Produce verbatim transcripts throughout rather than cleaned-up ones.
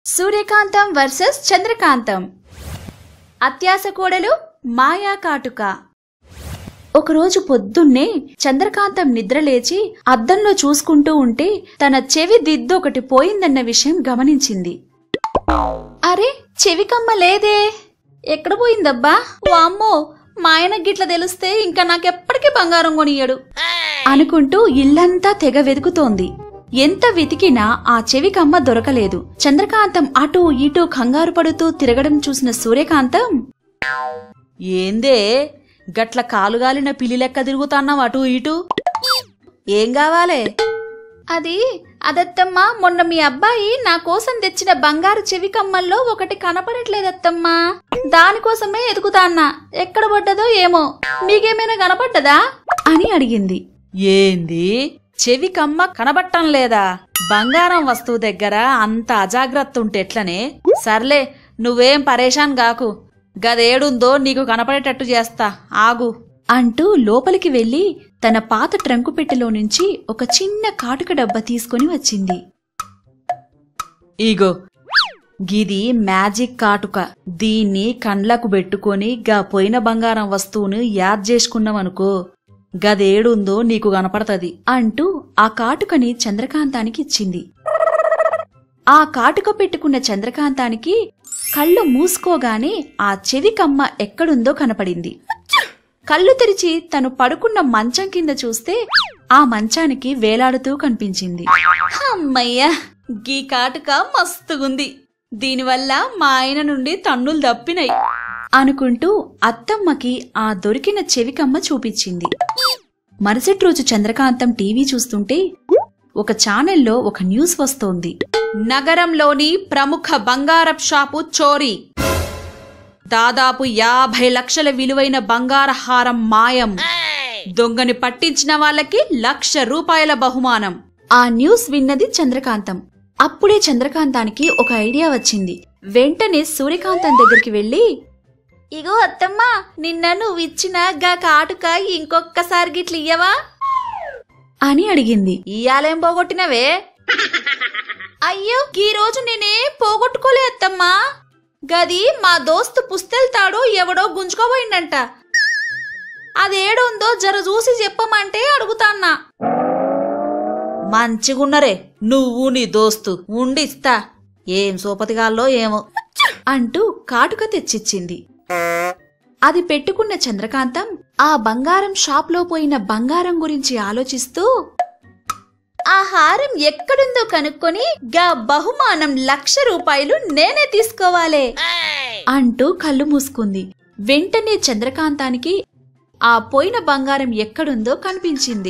సూర్యకాంతం versus చంద్రకాంతం. అత్యాస కోడలు మాయా కాటుక. ఒకరోజు పొద్దున్నే చంద్రకాంతం నిద్రలేచి అద్దంలో చూసుకుంటూ ఉంటే తన చెవి దిద్దొకటి పోయిందన్న విషయం గమనించింది. అరే, చెవికమ్మ లేదే, ఎక్కడ పోయిందబ్బా? వామ్మో, మా ఆయన గిట్ల తెలిస్తే ఇంకా నాకెప్పటికీ బంగారం కొనియడు అనుకుంటూ ఇల్లంతా తెగ వెతుకుతోంది. ఎంత వెతికినా ఆ చెవికమ్మ దొరకలేదు. చంద్రకాంతం అటూ ఇటూ కంగారు పడుతూ తిరగడం చూసిన సూర్యకాంతం, ఏందే గట్ల కాలుగాలిన పిల్లి లెక్క తిరుగుతాన్నావు అటూ ఇటూ? ఏం కావాలే? అది అదత్తమ్మా, మొన్న మీ అబ్బాయి నా కోసం తెచ్చిన బంగారు చెవికమ్మల్లో ఒకటి కనపడట్లేదత్తమ్మా, దానికోసమే ఎదుగుతాన్నా. ఎక్కడ పడ్డదో ఏమో, మీకేమైనా కనపడ్డదా అని అడిగింది. ఏంది, చెవికమ్మ కనబట్టం లేదా? బంగారం వస్తువు దగ్గర అంత అజాగ్రత్త ఉంటే ఎట్లనే? సర్లే, నువ్వేం పరేషాన్ గాకు, గదేడుందో నీకు కనపడేటట్టు చేస్తా, ఆగు అంటూ లోపలికి వెళ్లి తన పాత ట్రంకు పెట్టెలో నుంచి ఒక చిన్న కాటుక డబ్బా తీసుకుని వచ్చింది. ఇగో గిది మ్యాజిక్ కాటుక, దీన్ని కండ్లకు పెట్టుకొని గా పోయిన బంగారం వస్తువును యాద్ చేసుకున్నావనుకో, గదేడుందో నీకు కనపడతది అంటూ ఆ కాటుకని చంద్రకాంతానికి ఇచ్చింది. ఆ కాటుక పెట్టుకున్న చంద్రకాంతానికి కళ్ళు మూసుకోగానే ఆ చెవికమ్మ ఎక్కడుందో కనపడింది. కళ్ళు తెరిచి తను పడుకున్న మంచం కింద చూస్తే ఆ మంచానికి వేలాడుతూ కనిపించింది. అమ్మయ్యా, గీ కాటుక మస్తుగుంది, దీనివల్ల మా ఆయన నుండి తన్నులు దప్పినాయి అనుకుంటూ అత్తమ్మకి ఆ దొరికిన చెవికమ్మ చూపించింది. మరుసటి రోజు చంద్రకాంతం టీవీ చూస్తుంటే ఒక ఛానల్లో ఒక న్యూస్ వస్తోంది. నగరంలోని ప్రముఖ బంగారపు షాపు చోరీ, దాదాపు యాభై లక్షల విలువైన బంగార హారం మాయం, దొంగని పట్టించిన వాళ్ళకి లక్ష రూపాయల బహుమానం. ఆ న్యూస్ విన్నది చంద్రకాంతం. అప్పుడే చంద్రకాంతానికి ఒక ఐడియా వచ్చింది. వెంటనే సూర్యకాంతం దగ్గరికి వెళ్లి, ఇగో అత్తమ్మా, నిన్న నువ్విచ్చిన గా కాటుక ఇంకొక్కసారి గిట్ల ఇయ్యవా అని అడిగింది. ఇయ్యాలేం పోగొట్టినవే? అయ్యో, ఈ రోజు నేనే పోగొట్టుకోలే అత్తమ్మా, గది మా దోస్తు పుస్తెల్తాడు ఎవడో గుంజుకోబోయిందంట, అదేడుందో జర చూసి చెప్పమంటే అడుగుతాన్నా. మంచిగున్నరే నువ్వు నీ దోస్తు, ఉండిస్తా, ఏం సోపతిగాల్లో ఏమో అంటూ కాటుక తెచ్చిచ్చింది. అది పెట్టుకున్న చంద్రకాంతం ఆ బంగారం షాప్లో పోయిన బంగారం గురించి ఆలోచిస్తూ, ఆ హారం ఎక్కడుందో కనుక్కొని గా బహుమానం లక్ష రూపాయలు నేనే తీసుకోవాలే అంటూ కళ్ళు మూసుకుంది. వెంటనే చంద్రకాంతానికి ఆ పోయిన బంగారం ఎక్కడుందో కనిపించింది.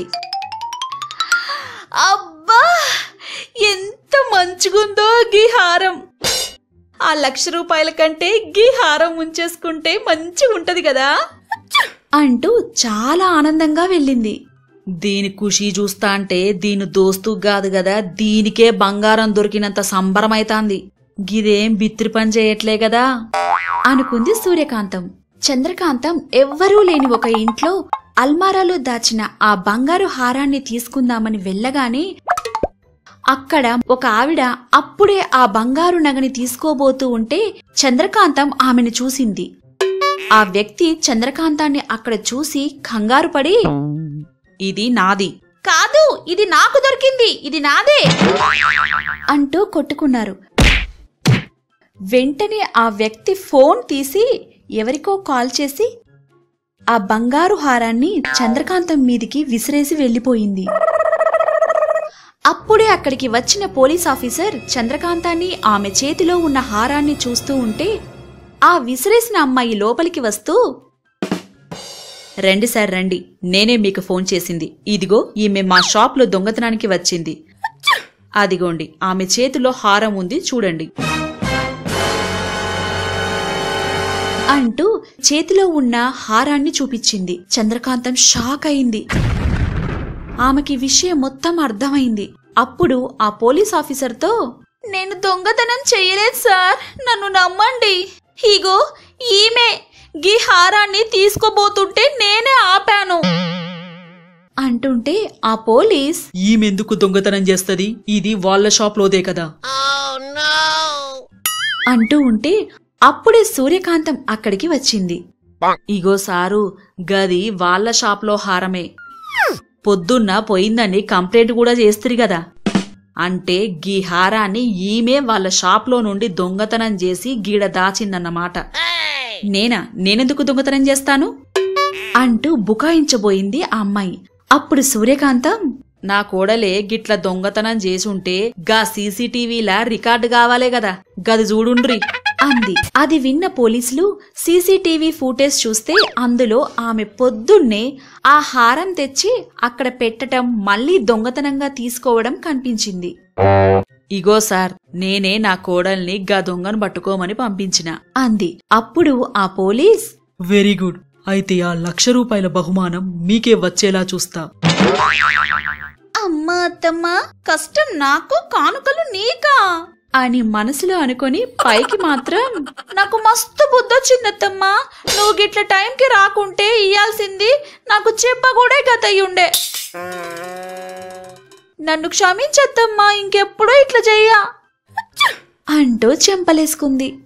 అబ్బా, ఎంత మంచిగుందో గీ హారం, ఆ లక్ష రూపాయల కంటే గీ హారం ఉంచేసుకుంటే మంచిగుంటది కదా అంటూ చాలా ఆనందంగా వెళ్ళింది. దీని ఖుషి చూస్తా అంటే దీని దోస్తు కాదు గదా, దీనికే బంగారం దొరికినంత సంబరమైతాంది, గిదేం బిత్రి పని చేయట్లే గదా అనుకుంది సూర్యకాంతం. చంద్రకాంతం ఎవ్వరూ లేని ఒక ఇంట్లో అల్మారాలో దాచిన ఆ బంగారు హారాన్ని తీసుకుందామని వెళ్ళగానే అక్కడ ఒక ఆవిడ అప్పుడే ఆ బంగారు నగని తీసుకోబోతూ ఉంటే చంద్రకాంతం ఆమెను చూసింది. ఆ వ్యక్తి చంద్రకాంతాన్ని అక్కడ చూసి కంగారు పడి, ఇది నాది కాదు, ఇది నాకు దొరికింది, ఇది నాదే అంటూ కొట్టుకున్నారు. వెంటనే ఆ వ్యక్తి ఫోన్ తీసి ఎవరికో కాల్ చేసి ఆ బంగారు హారాన్ని చంద్రకాంతం మీదికి విసిరేసి వెళ్లిపోయింది. అప్పుడే అక్కడికి వచ్చిన పోలీస్ ఆఫీసర్ చంద్రకాంతాన్ని ఆమె చేతిలో ఉన్న హారాన్ని చూస్తూ ఉంటే ఆ విసిరేసిన అమ్మాయి లోపలికి వస్తూ, రండి సార్ రండి, నేనే మీకు ఫోన్ చేసింది, ఇదిగో ఈమె మా షాప్లో దొంగతనానికి వచ్చింది, అదిగోండి ఆమె చేతిలో హారం ఉంది చూడండి అంటూ చేతిలో ఉన్న హారాన్ని చూపించింది. చంద్రకాంతం షాక్ అయింది. ఆమెకి విషయం మొత్తం అర్థమైంది. అప్పుడు ఆ పోలీస్ ఆఫీసర్తో, నేను దొంగతనం చెయ్యలేదు సార్, నన్ను నమ్మండి, ఇగో ఈమె గీ హారాన్ని తీసుకోబోతుంటే నేనే ఆపాను అంటుంటే ఆ పోలీస్, ఈమెందుకు దొంగతనం చేస్తది, ఇది వాళ్ళ షాప్ లోదే కదా అంటూ ఉంటే అప్పుడే సూర్యకాంతం అక్కడికి వచ్చింది. ఇగో సారు, గది వాళ్ళ షాప్లో హారమే. పొద్దున్న పోయిందని కంప్లైంట్ కూడా చేస్తిరి గదా, అంటే గీ హారాన్ని ఈమె వాళ్ళ షాప్లో నుండి దొంగతనం చేసి గీడ దాచిందన్నమాట. నేనా నేనెందుకు దొంగతనం చేస్తాను అంటూ బుకాయించబోయింది ఆ అమ్మాయి. అప్పుడు సూర్యకాంతం, నా కోడలే గిట్ల దొంగతనం చేసుంటే గా సీసీటీవీలా రికార్డు కావాలే గదా, గది చూడుండ్రి అంది. అది విన్న పోలీసులు సీసీటీవీ ఫుటేజ్ చూస్తే అందులో ఆమె పొద్దున్నే ఆ హారం తెచ్చి అక్కడ పెట్టటం, మళ్లీ దొంగతనంగా తీసుకోవడం కనిపించింది. ఇగో సార్, నేనే నా కోడల్ని గా దొంగను పట్టుకోమని పంపించిన అంది. అప్పుడు ఆ పోలీస్, వెరీ గుడ్, అయితే ఆ లక్ష రూపాయల బహుమానం మీకే వచ్చేలా చూస్తా. అమ్మా అత్తమ్మా, కష్టం నాకు, కానుకలు నీకా అని మనసులో అనుకొని పైకి మాత్రం, నాకు మస్తు బుద్ధొచ్చిందత్తమ్మా, నువ్వు గిట్ల టైంకి రాకుంటే ఇయ్యాల్సింది నాకు చెప్పకూడే గతయ్యుండే. నన్ను క్షమించత్తమ్మా, ఇంకెప్పుడూ ఇట్లా చెయ్యా అంటూ చెంపలేసుకుంది.